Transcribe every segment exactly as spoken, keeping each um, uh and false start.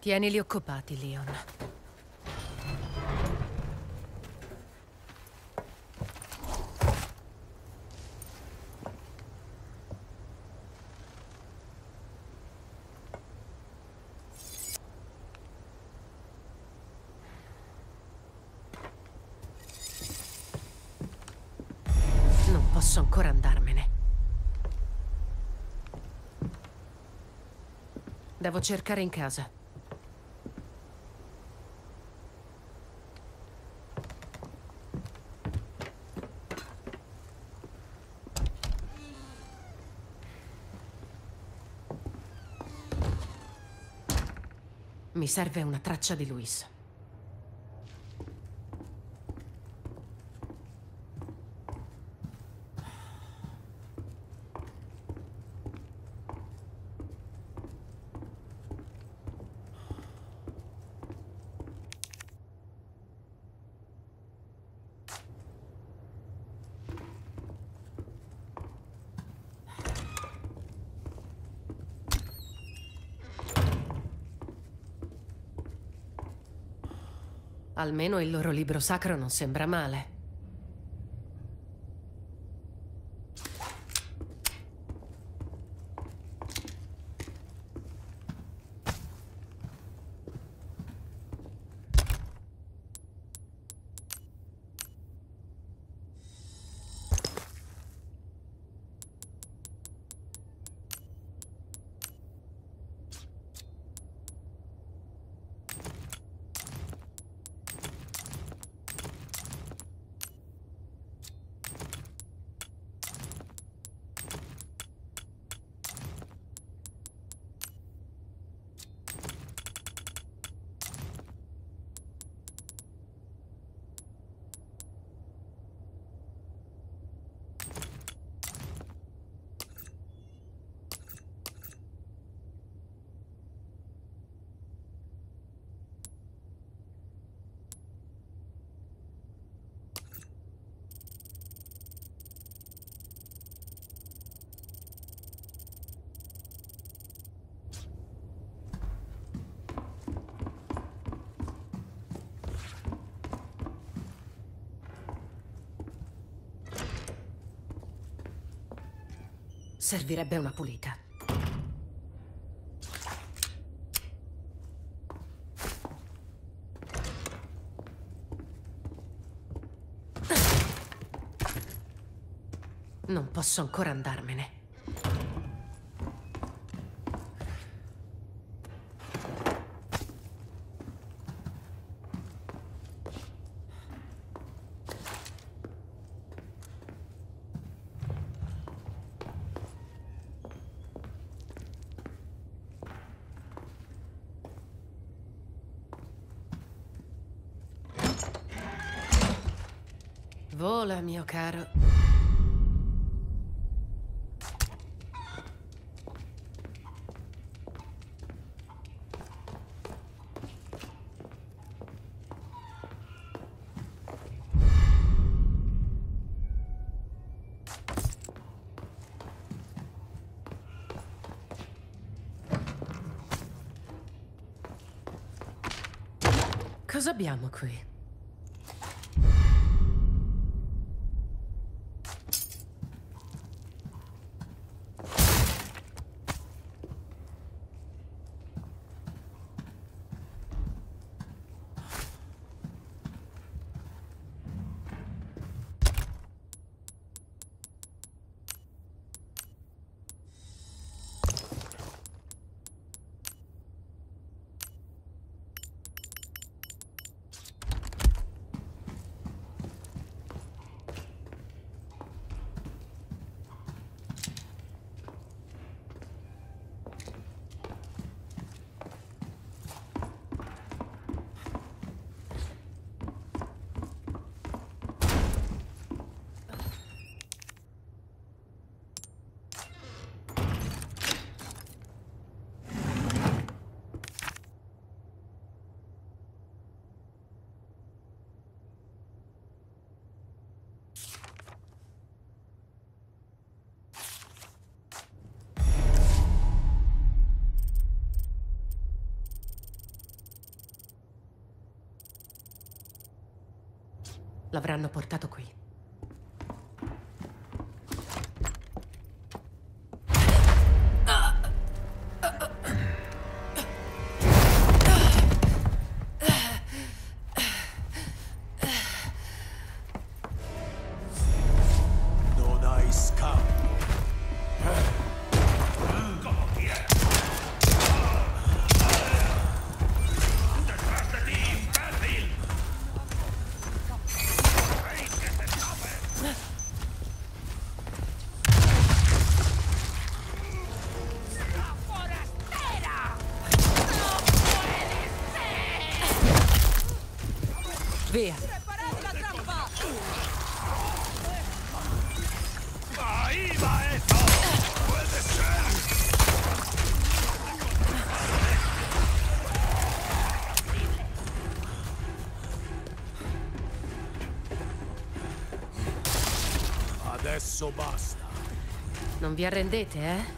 Tienili occupati, Leon. Non posso ancora andarmene. Devo cercare in casa. Mi serve una traccia di Luis. Almeno il loro libro sacro non sembra male. Servirebbe una pulita. Non posso ancora andarmene. Vola, mio caro. Cosa abbiamo qui? L'avranno portato qui. Non hai scampo. Via! Preparate la trappa! Ahí va eso. Puede ser. Adesso basta. Non vi arrendete, eh?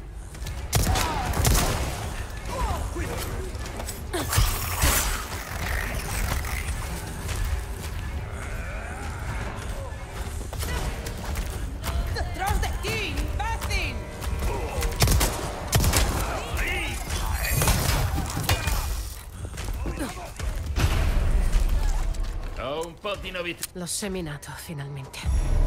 Detrás de ti, imbécil! Ho un po' di novità. L'ho seminato, finalmente.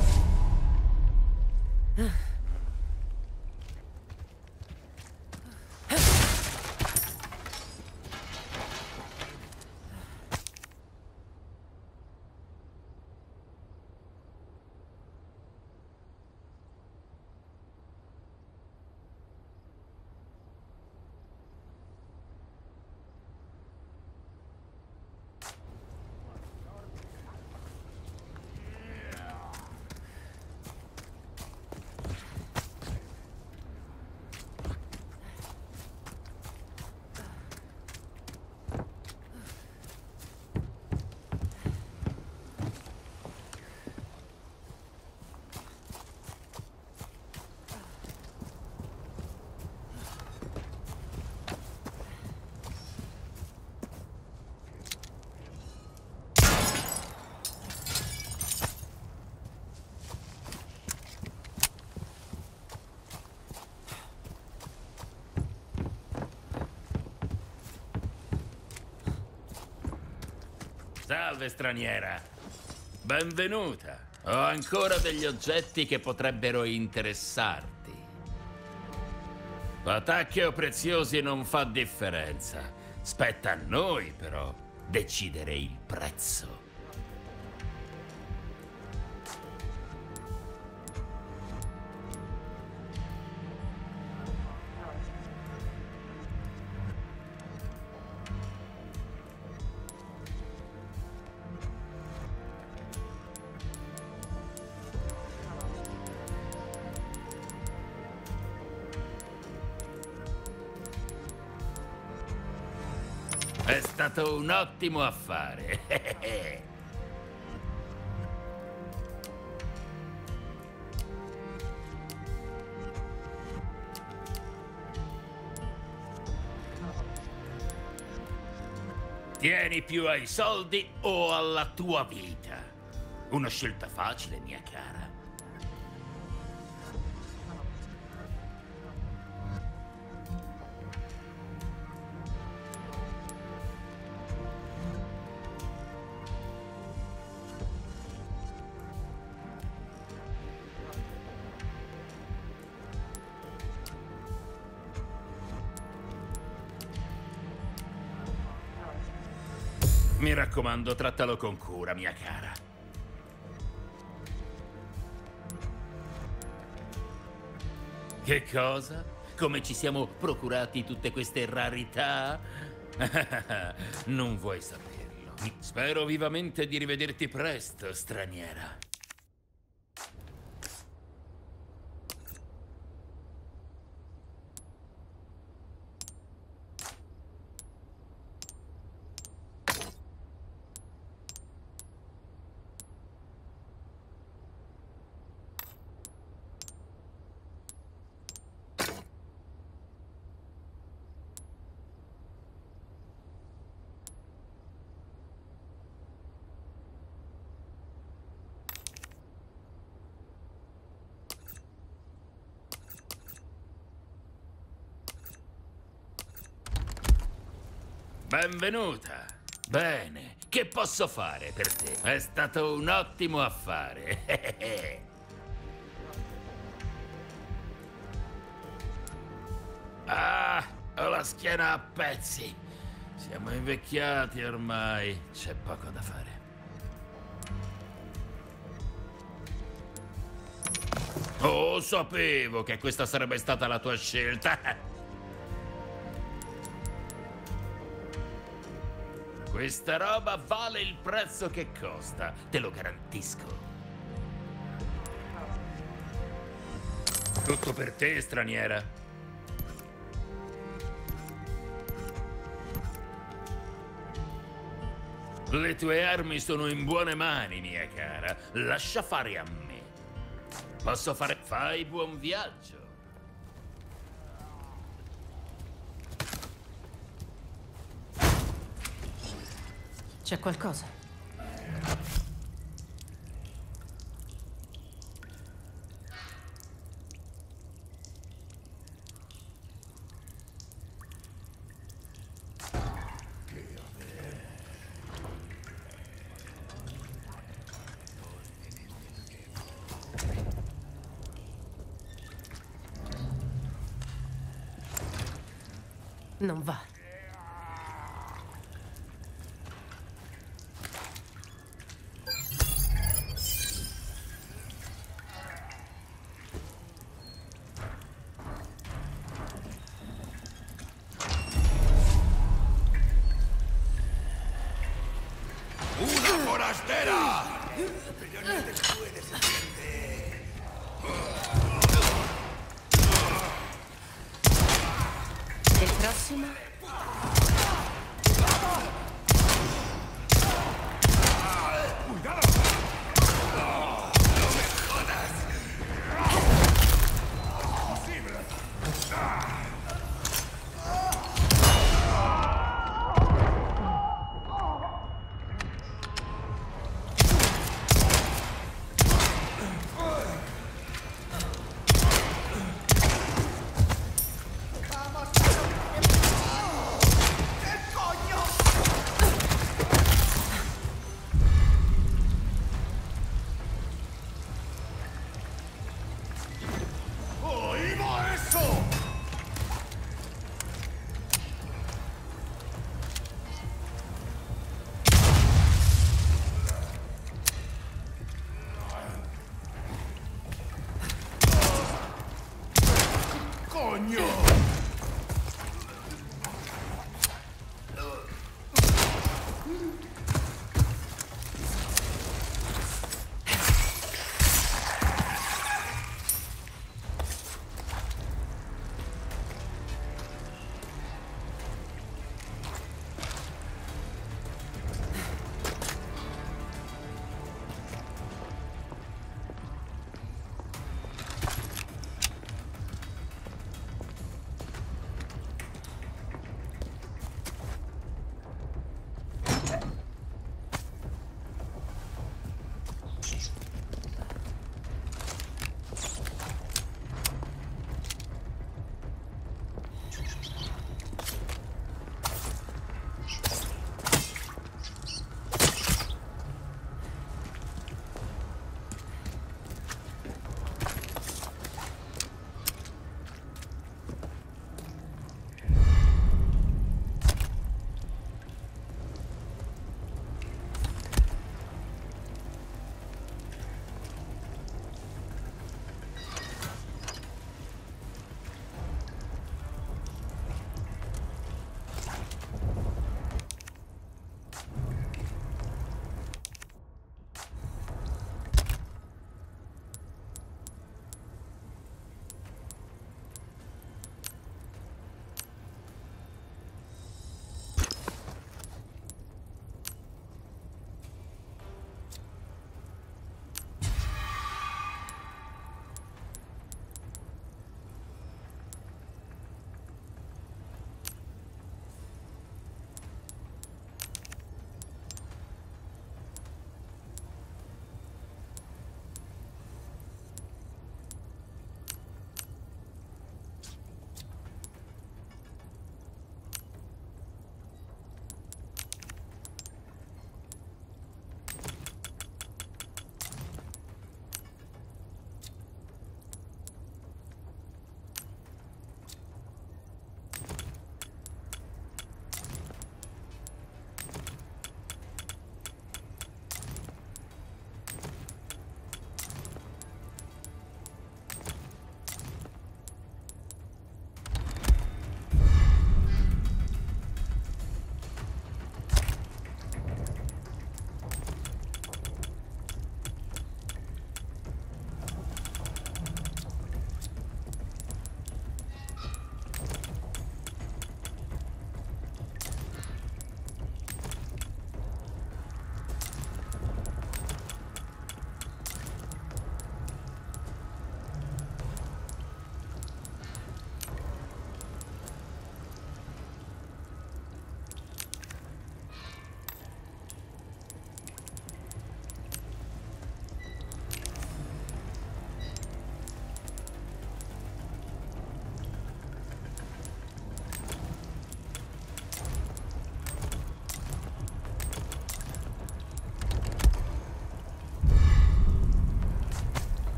Salve, straniera. Benvenuta. Ho ancora degli oggetti che potrebbero interessarti. Patacchio preziosi non fa differenza. Spetta a noi, però, decidere il prezzo. È stato un ottimo affare. Tieni più ai soldi o alla tua vita? Una scelta facile, mia cara. Mi raccomando, trattalo con cura, mia cara. Che cosa? Come ci siamo procurati tutte queste rarità? Non vuoi saperlo. Spero vivamente di rivederti presto, straniera. Benvenuta. Bene, che posso fare per te? È stato un ottimo affare. Ah, ho la schiena a pezzi. Siamo invecchiati ormai. C'è poco da fare. Oh, sapevo che questa sarebbe stata la tua scelta. Questa roba vale il prezzo che costa, te lo garantisco. Tutto per te, straniera. Le tue armi sono in buone mani, mia cara. Lascia fare a me. Posso fare... Fai buon viaggio. C'è qualcosa? Non va. ¡Una forastera! Il prossimo?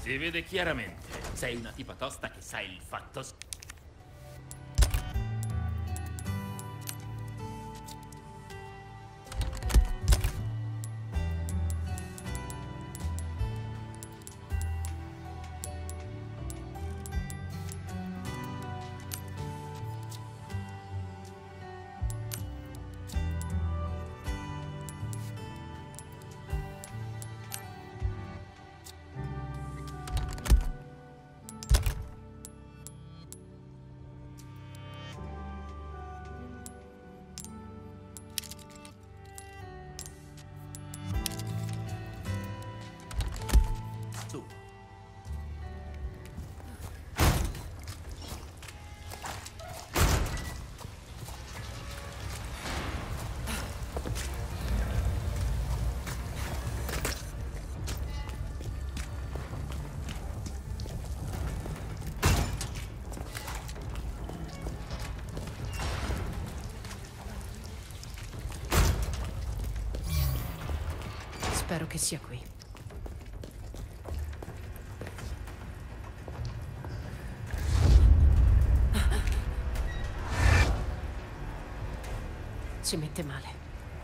Si vede chiaramente. Sei una tipa tosta che sa il fatto... s- Su. Spero che sia qui. Si mette male.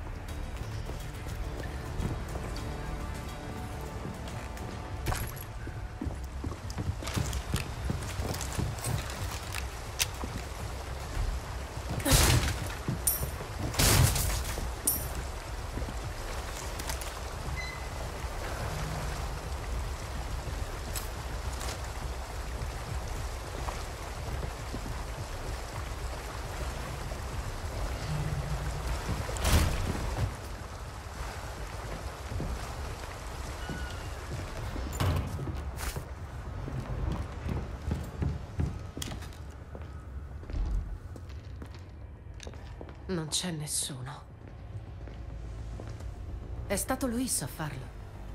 Non c'è nessuno. È stato Luis a farlo.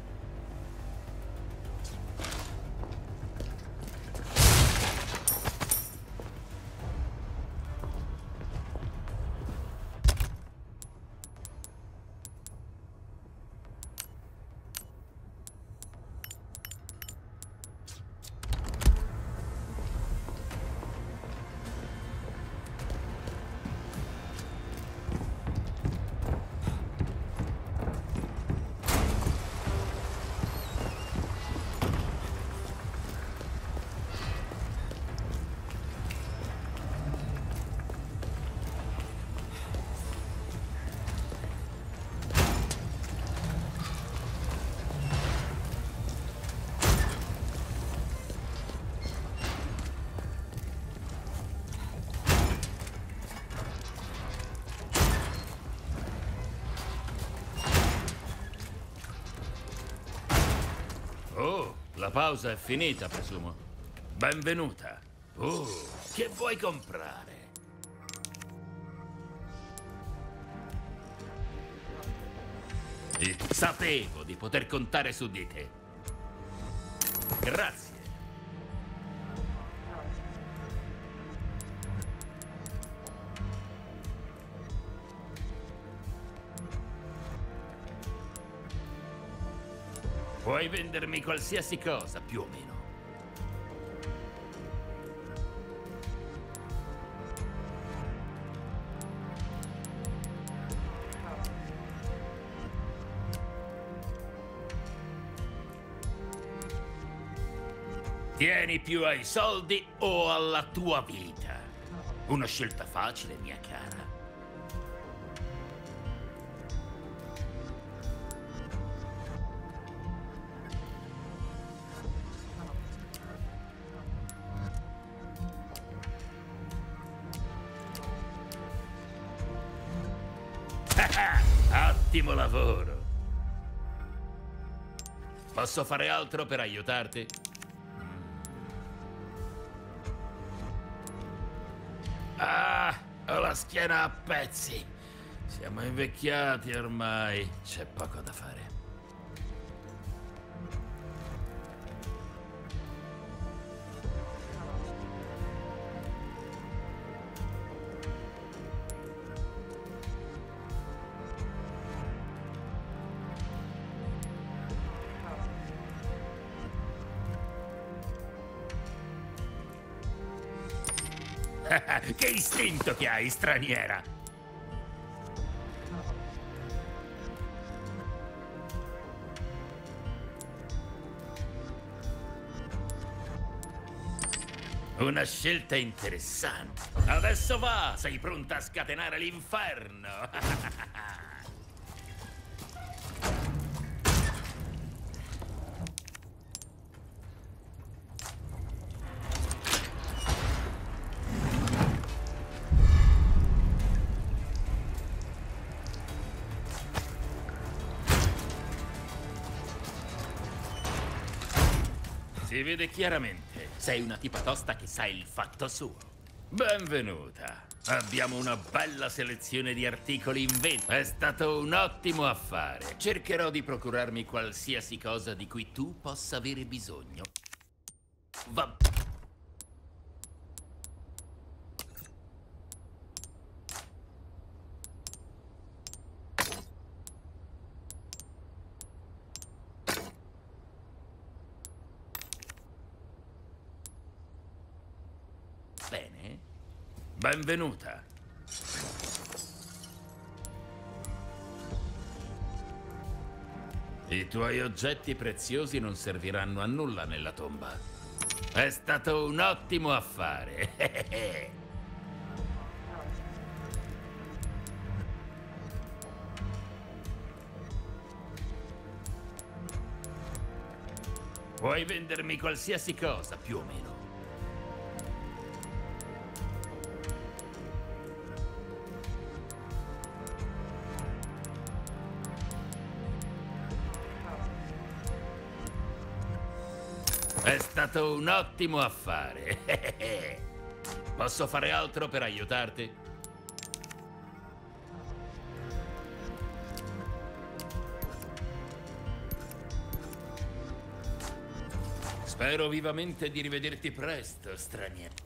Oh, la pausa è finita, presumo. Benvenuta. Oh, che vuoi comprare? E sapevo di poter contare su di te. Grazie. Puoi vendermi qualsiasi cosa, più o meno. Tieni più ai soldi o alla tua vita. Una scelta facile, mia cara. Ottimo lavoro. Posso fare altro per aiutarti? Ah, ho la schiena a pezzi. Siamo invecchiati ormai. C'è poco da fare. Che istinto che hai, straniera! Una scelta interessante. Adesso va, sei pronta a scatenare l'inferno. Si vede chiaramente, sei una tipa tosta che sa il fatto suo. Benvenuta. Abbiamo una bella selezione di articoli in vendita. È stato un ottimo affare. Cercherò di procurarmi qualsiasi cosa di cui tu possa avere bisogno. Va... Bene. Benvenuta. I tuoi oggetti preziosi non serviranno a nulla nella tomba. È stato un ottimo affare. Puoi vendermi qualsiasi cosa, più o meno. È stato un ottimo affare. Posso fare altro per aiutarti? Spero vivamente di rivederti presto, straniero.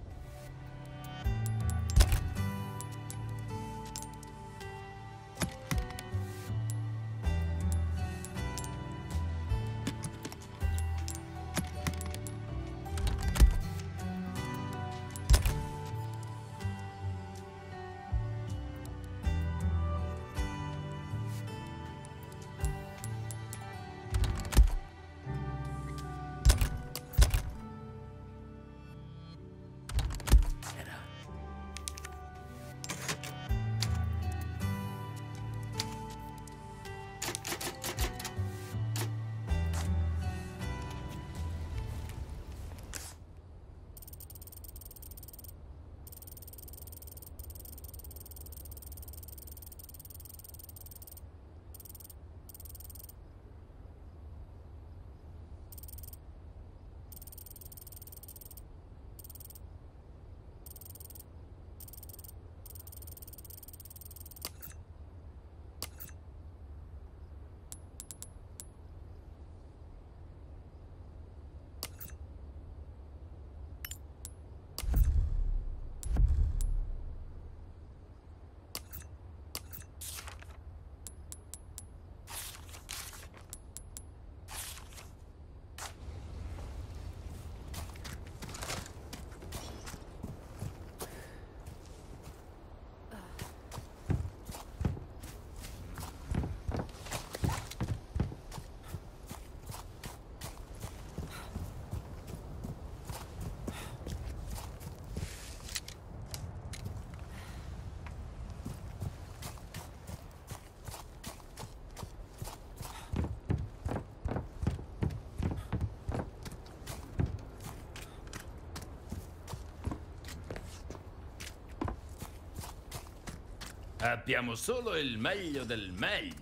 Abbiamo solo il meglio del meglio.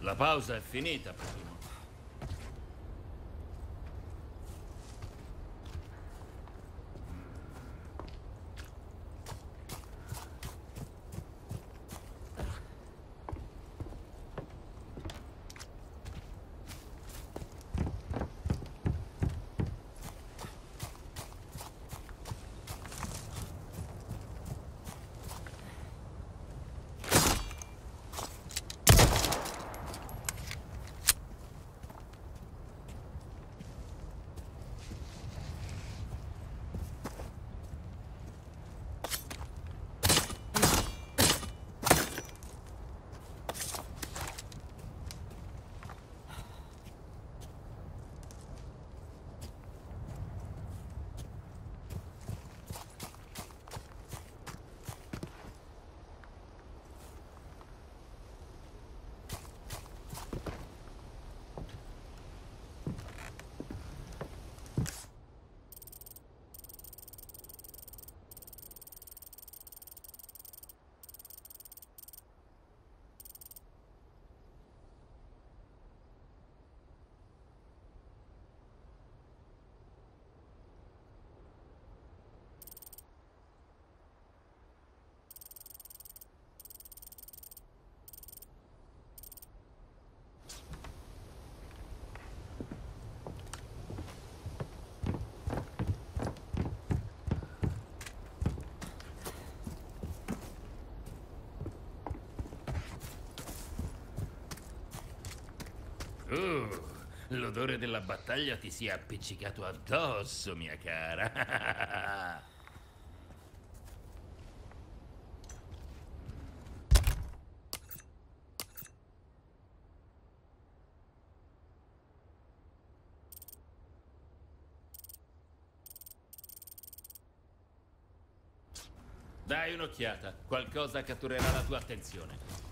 La pausa è finita, primo. Uh, l'odore della battaglia ti si è appiccicato addosso, mia cara. Dai un'occhiata, qualcosa catturerà la tua attenzione.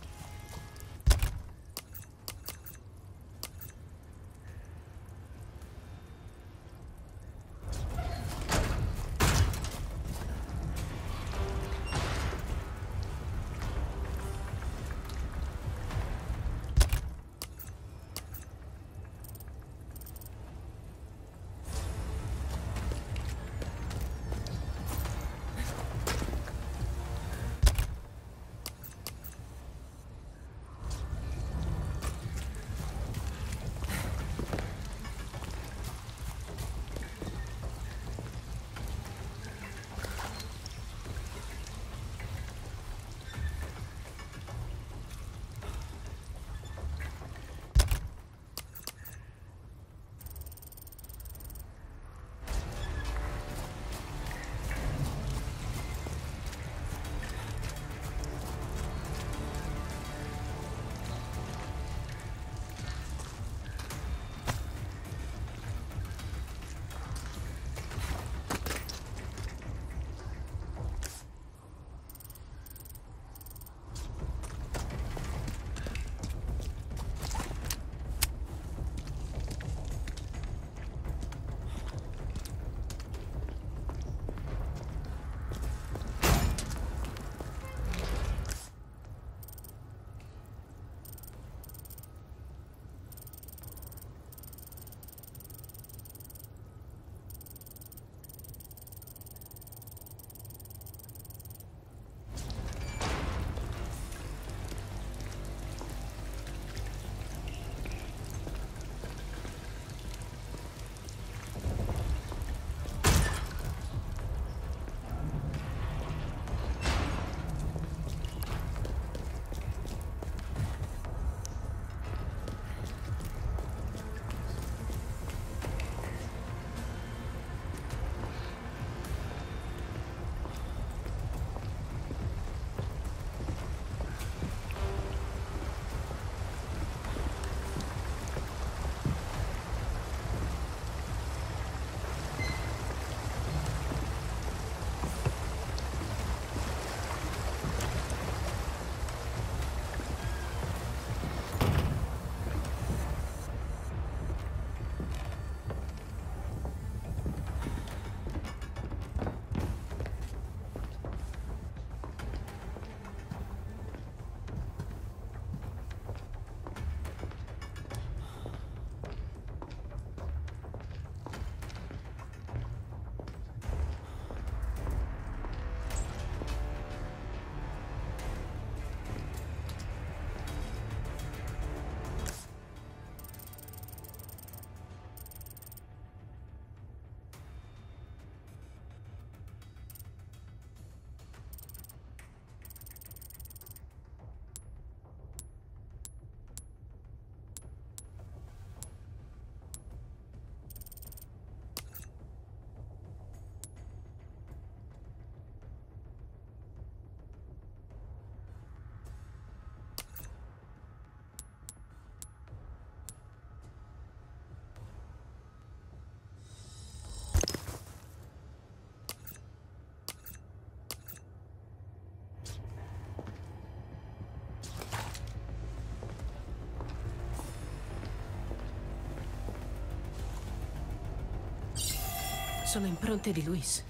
Sono impronte di Luis.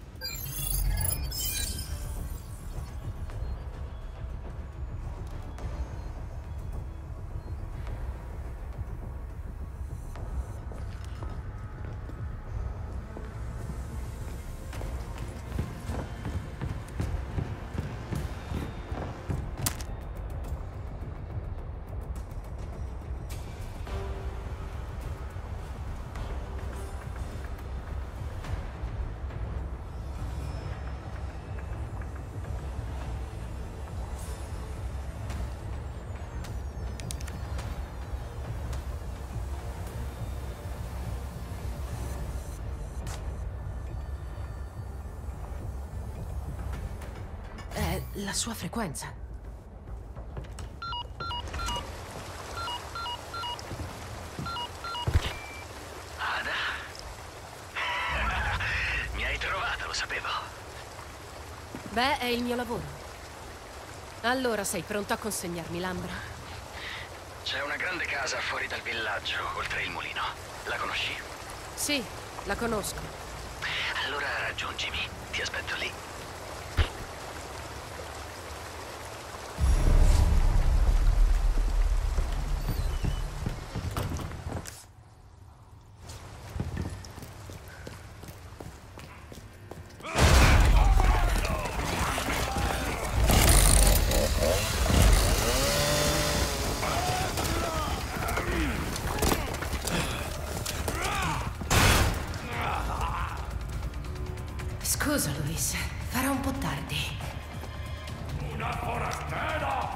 È la sua frequenza. Ada? Mi hai trovata, lo sapevo. Beh, è il mio lavoro. Allora sei pronto a consegnarmi l'ambra? C'è una grande casa fuori dal villaggio, oltre il mulino. La conosci? Sì, la conosco. Allora raggiungimi. Ti aspetto lì. Scusa, Luis. Farà un po' tardi. Una forastera!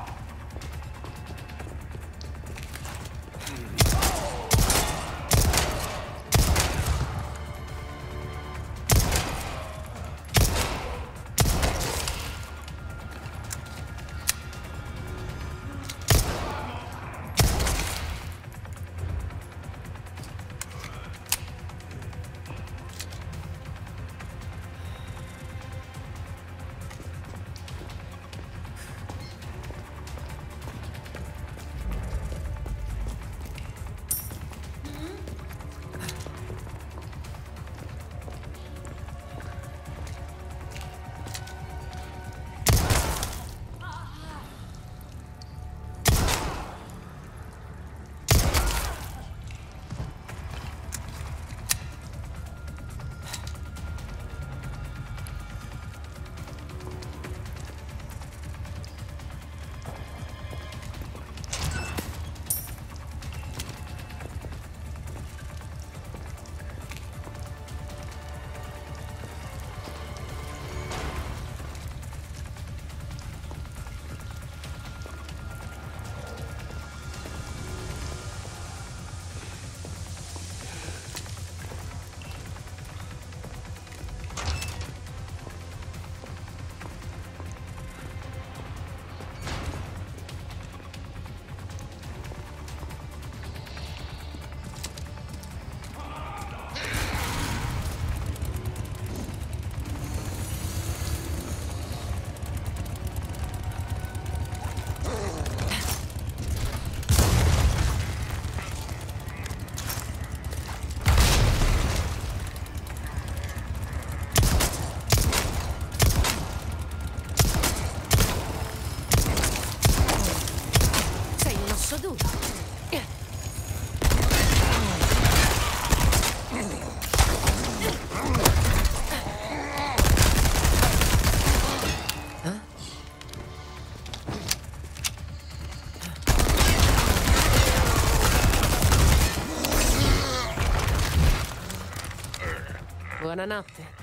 Buonanotte.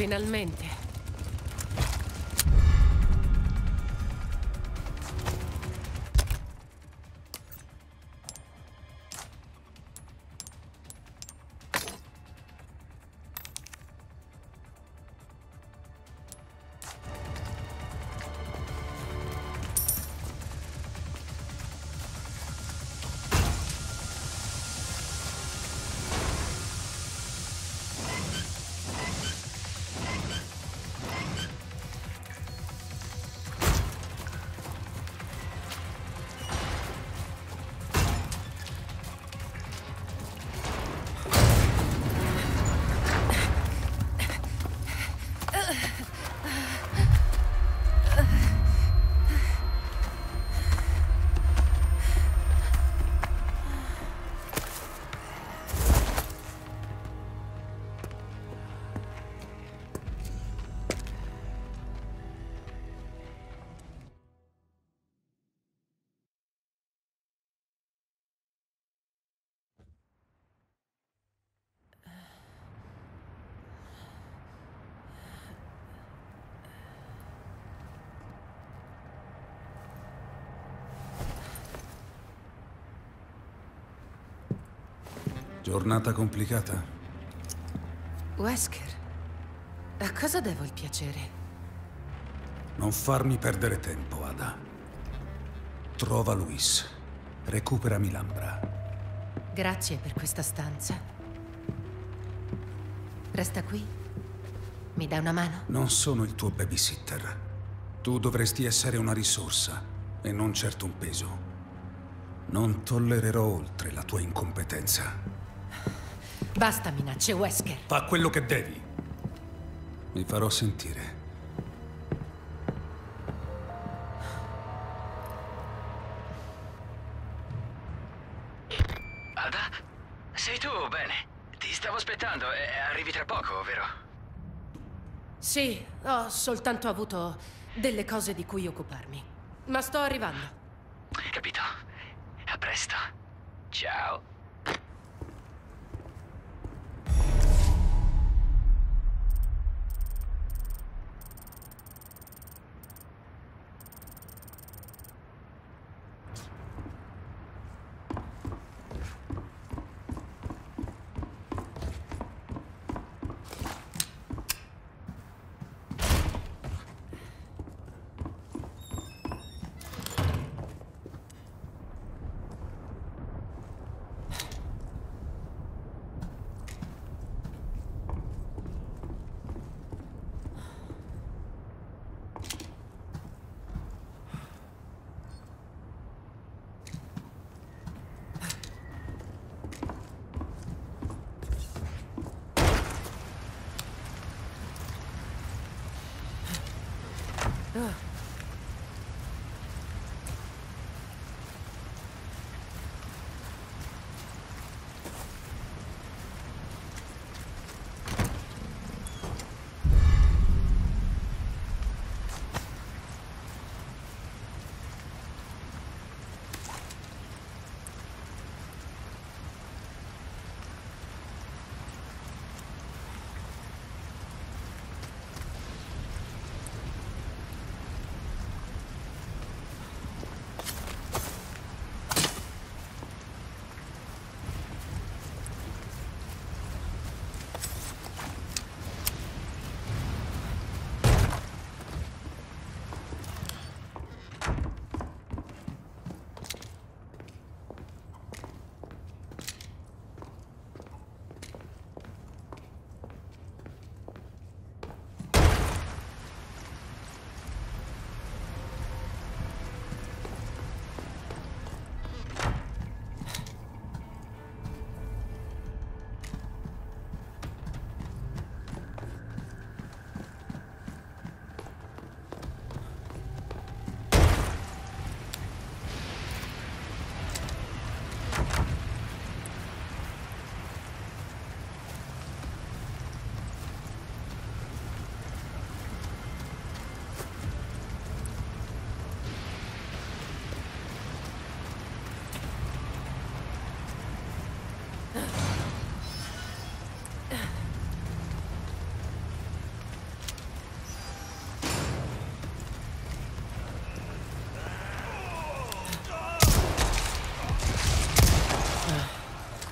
Finalmente. Giornata complicata? Wesker, a cosa devo il piacere? Non farmi perdere tempo, Ada. Trova Luis. Recupera Milambra. Grazie per questa stanza. Resta qui. Mi dai una mano? Non sono il tuo babysitter. Tu dovresti essere una risorsa e non certo un peso. Non tollererò oltre la tua incompetenza. Basta minacce, Wesker. Fa quello che devi. Mi farò sentire. Ada? Sei tu? Bene. Ti stavo aspettando e arrivi tra poco, vero? Sì, ho soltanto avuto delle cose di cui occuparmi. Ma sto arrivando. Capito. A presto. Ciao.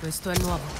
Questo è nuovo.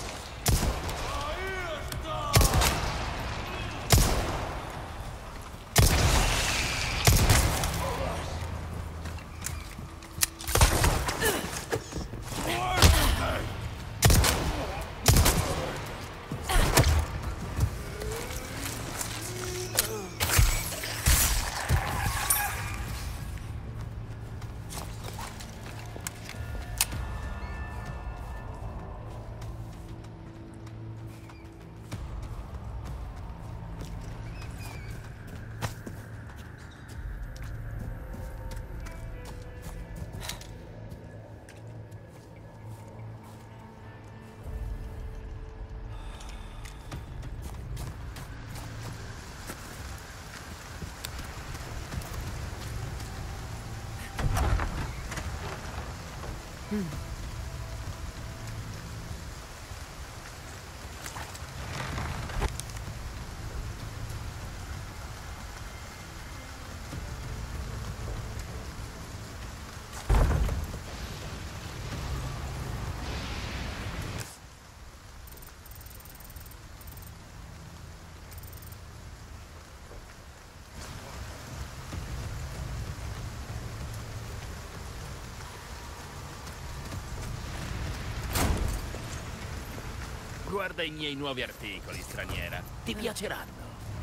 Guarda i miei nuovi articoli, straniera. Ti piaceranno.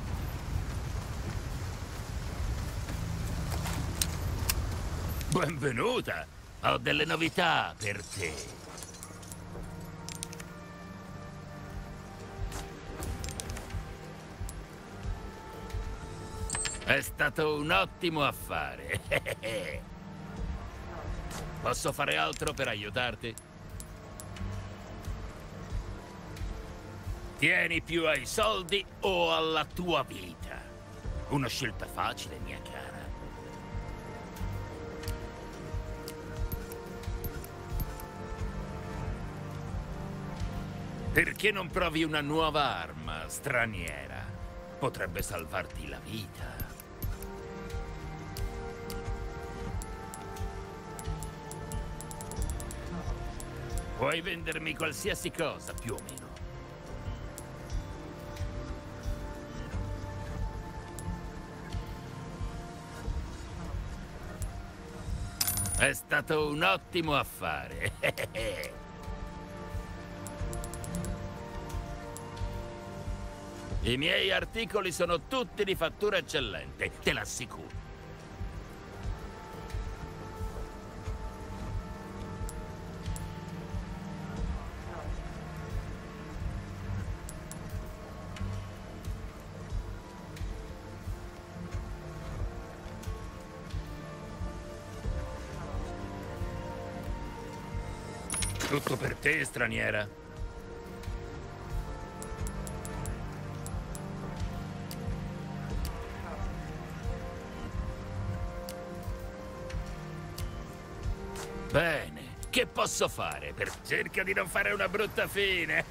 Benvenuta! Ho delle novità per te. È stato un ottimo affare. Posso fare altro per aiutarti? Tieni più ai soldi o alla tua vita? Una scelta facile, mia cara. Perché non provi una nuova arma, straniera? Potrebbe salvarti la vita. Puoi vendermi qualsiasi cosa, più o meno. È stato un ottimo affare. I miei articoli sono tutti di fattura eccellente, te l'assicuro. Tutto per te, straniera. Bene, che posso fare per... Cerca di non fare una brutta fine.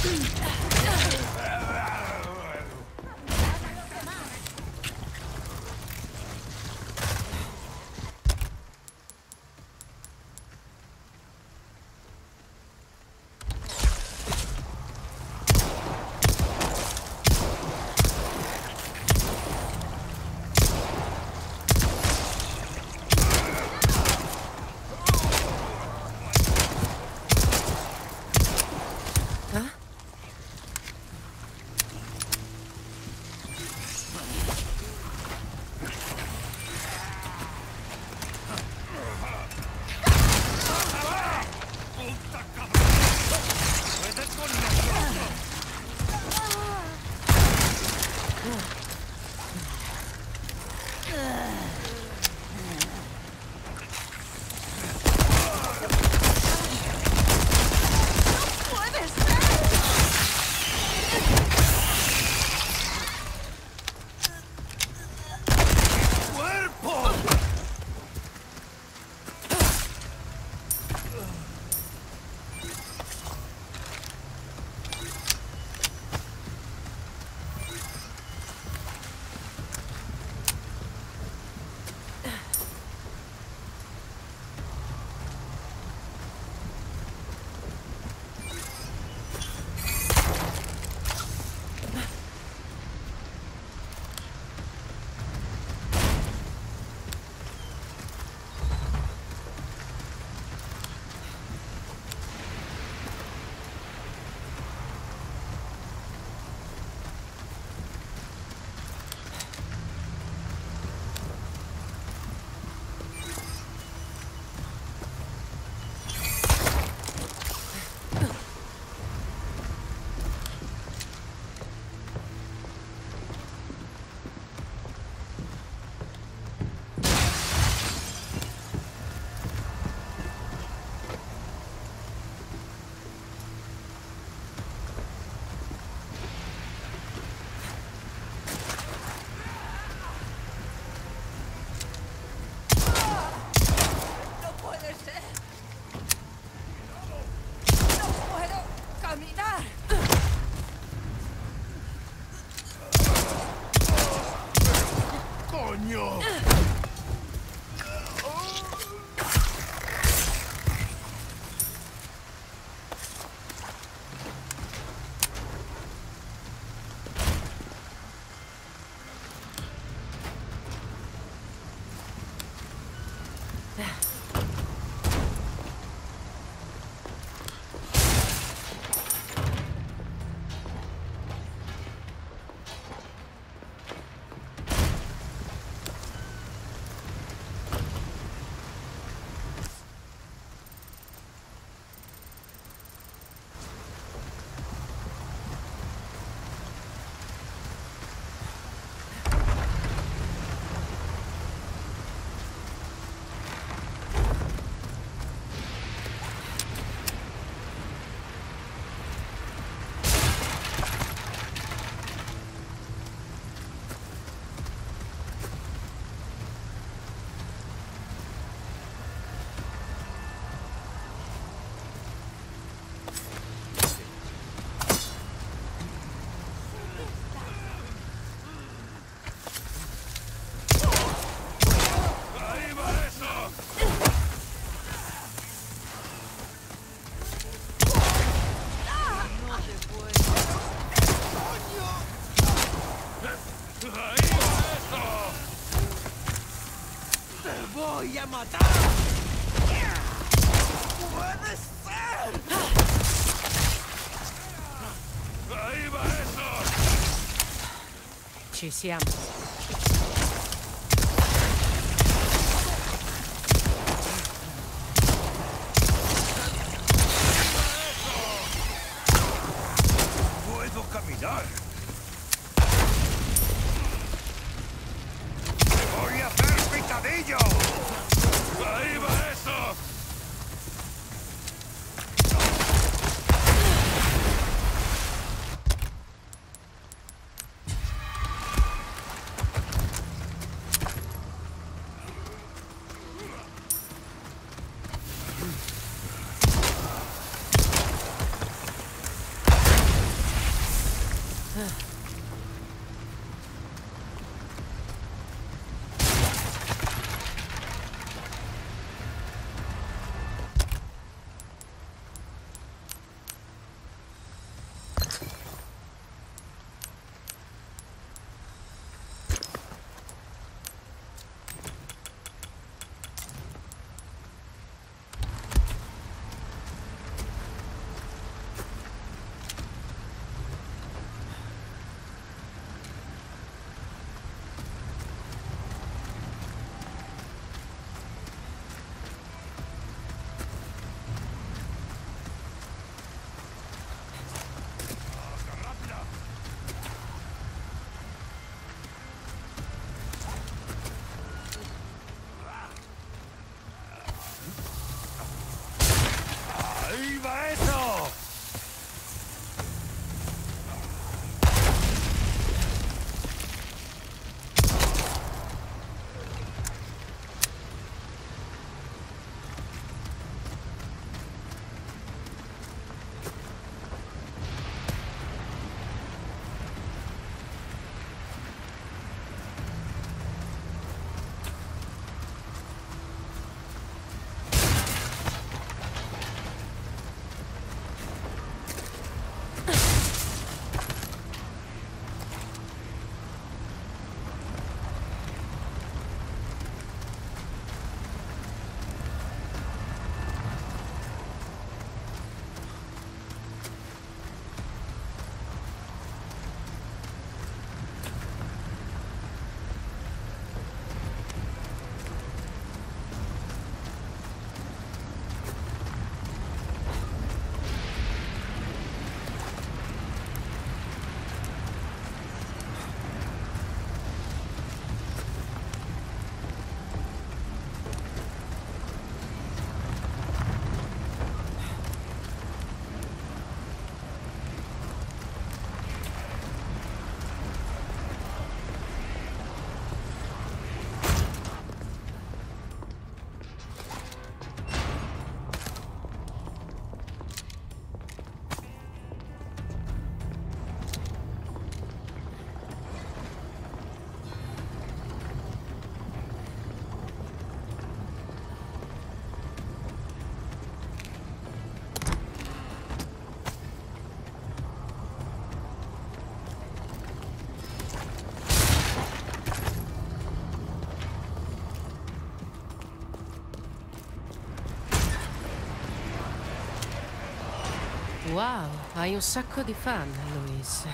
voy a matar. ¡Puede ser! ¡Ahí va eso! Ci siamo. ¡Puedo caminar! ¡Voy a hacer picadillo! ¡Ahí va eso! ¡Viva eso! Wow, hai un sacco di fan, Luis.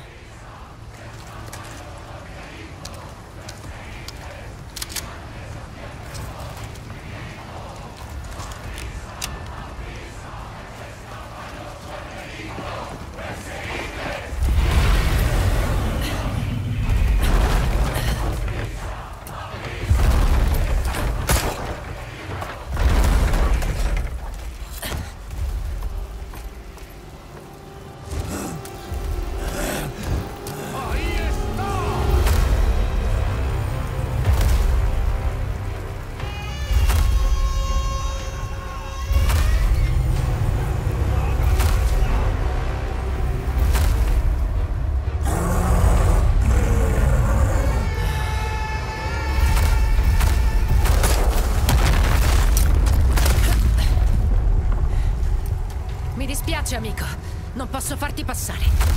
Mi dispiace, amico. Non posso farti passare.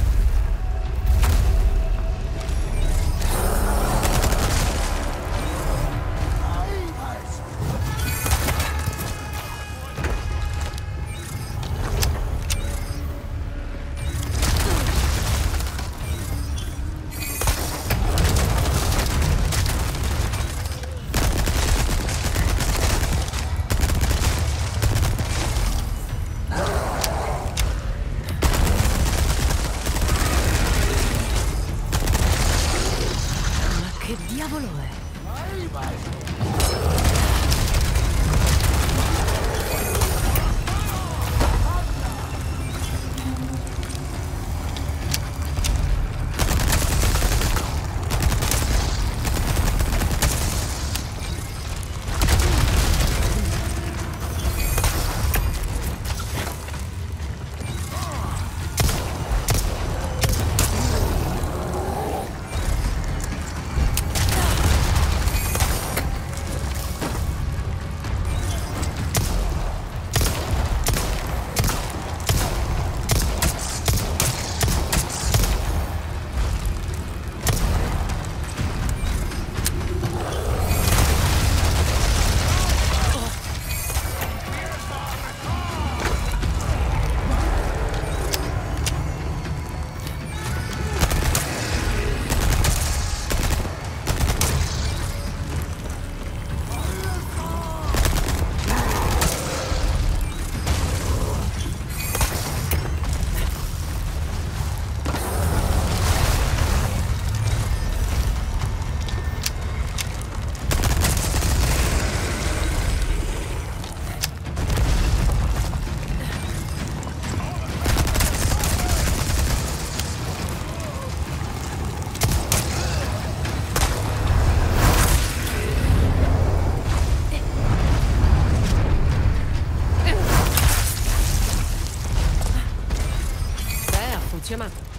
funzionato.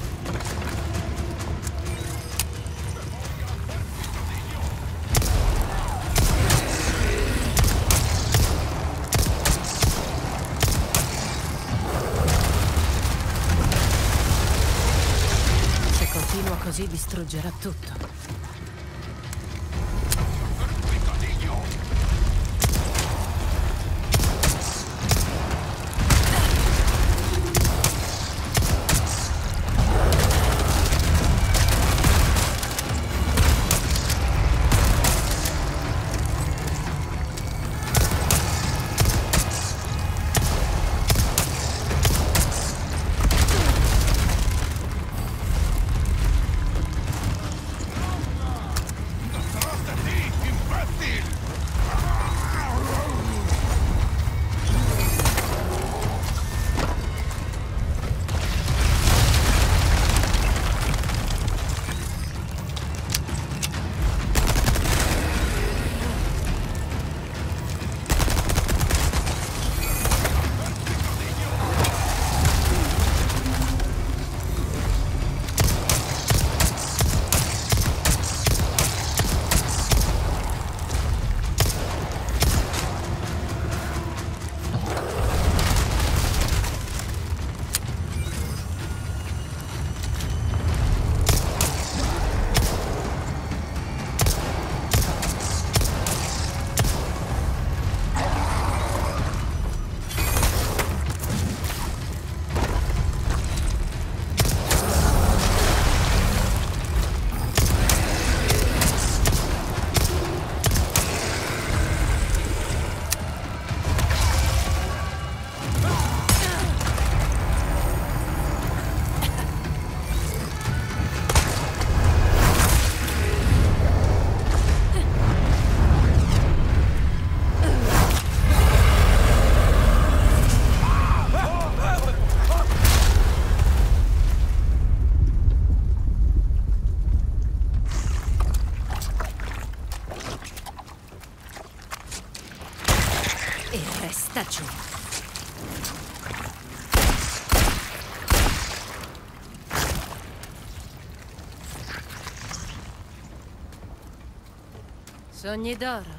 Se continua così distruggerà tutto. E resta giù. Sogni d'oro.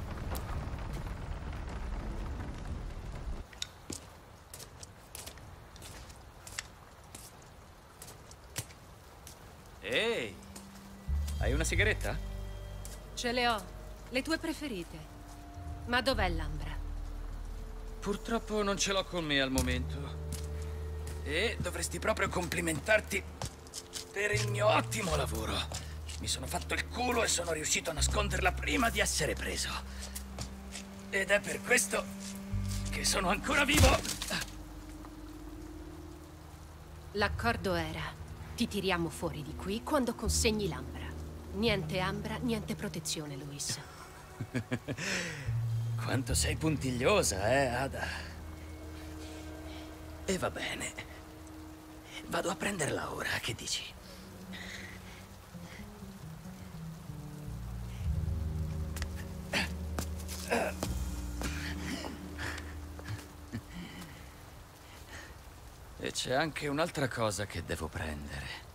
Ehi, hai una sigaretta? Ce le ho, le tue preferite. Ma dov'è l'ambra? Purtroppo non ce l'ho con me al momento. E dovresti proprio complimentarti per il mio ottimo lavoro. Mi sono fatto il culo e sono riuscito a nasconderla prima di essere preso. Ed è per questo che sono ancora vivo. L'accordo era: ti tiriamo fuori di qui quando consegni l'ambra. Niente ambra, niente protezione, Luis. Quanto sei puntigliosa, eh, Ada? E va bene. Vado a prenderla ora, che dici? E c'è anche un'altra cosa che devo prendere.